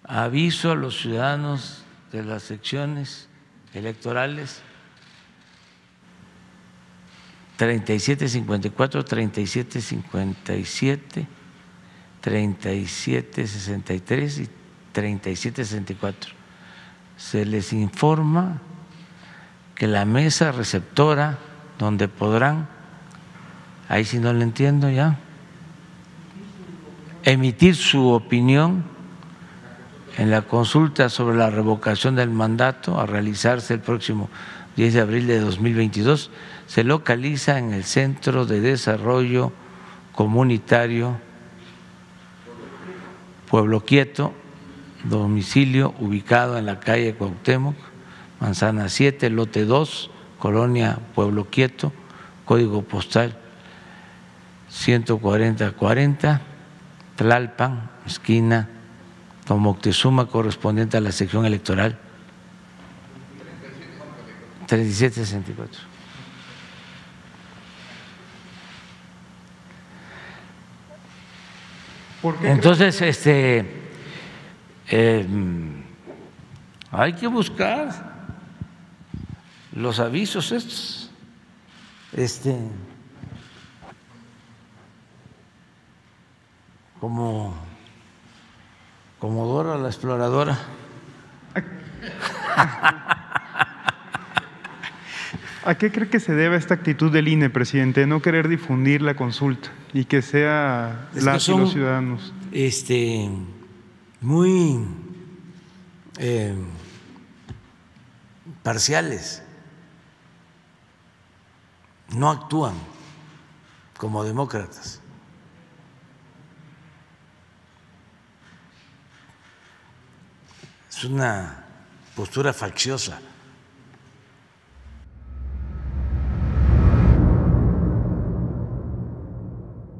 aviso a los ciudadanos de las secciones electorales 3754, 3757, 3763 y 3764. Se les informa que la mesa receptora donde podrán, ahí si no lo entiendo ya, emitir su opinión en la consulta sobre la revocación del mandato a realizarse el próximo 10 de abril de 2022, se localiza en el Centro de Desarrollo Comunitario Pueblo Quieto, domicilio ubicado en la calle Cuauhtémoc, Manzana 7, lote 2, Colonia Pueblo Quieto, código postal 14040, Tlalpan, esquina Moctezuma, correspondiente a la sección electoral 3764. Entonces, hay que buscar los avisos estos, como Dora la exploradora. ¿A qué cree que se debe esta actitud del INE, presidente, de no querer difundir la consulta y que sea las y los ciudadanos? Muy parciales, no actúan como demócratas. Es una postura facciosa.